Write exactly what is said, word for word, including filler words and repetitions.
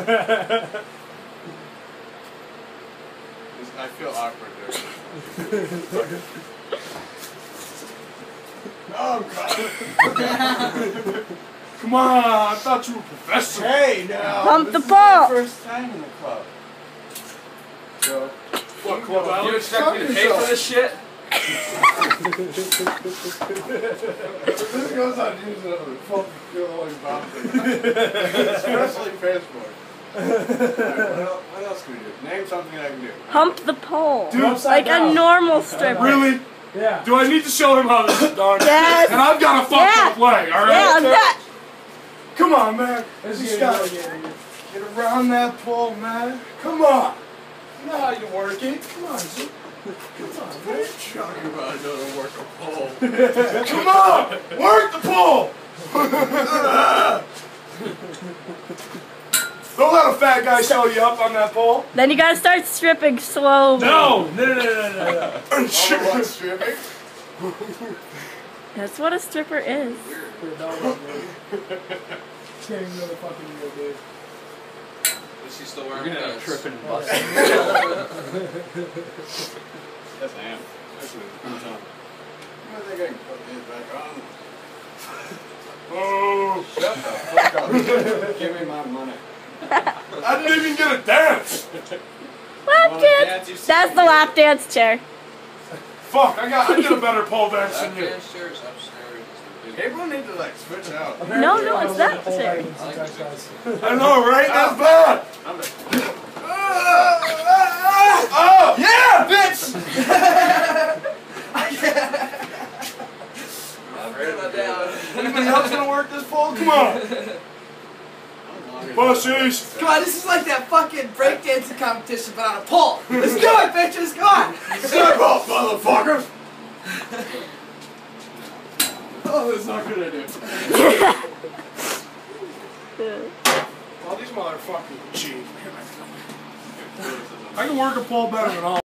I feel awkward there. Oh, God. Come on, I thought you were a professor. Hey, now. Pump this the is ball. my first time in the club. So, What, club you out? You expect me to pay for this shit? this goes on using it on the phone. Feel like bouncing. Especially passport. Right, what, else, what else can we do? Name something I can do. Hump the pole. Dude, like a normal stripper. Really? Yeah. Do I need to show him how this is done? Yes. And I've got a fucked Yeah. up leg, alright? Yeah, I'm that. Come on, man. This You is gotta getting really get around that pole, man. Come on. You know how you work it. Come on, Zook. Come on, What are man. you talking about? I know to work a pole. Come on! Work the pole! Don't let a fat guy show you up on that pole. Then you gotta start stripping slowly. No! No, no, no, no, no. Number one stripping? That's what a stripper is. Can't even really fucking do it, dude. Is she still wearing You're gonna pants? trip and bust. Yes, I am. Especially with the time. I think I can put these back on. Oh, Shut the fuck up. Give me my money. I didn't even get a dance. Lap Wanna dance. dance, you That's the lap dance chair. Fuck, I got I did a better pole dance That than you. dance chair is upstairs. People need to like switch out. No, no, it's that chair. I know, right? That's bad. I'm a... Oh, yeah, bitch! Anybody else gonna work this pole? Come on. Bussies. Come on, this is like that fucking breakdancing competition, but on a pole. Let's do it, bitches, come on! Step up, motherfucker! Oh, that's not a good idea. All these motherfuckers are cheap. I can work a pole better than all.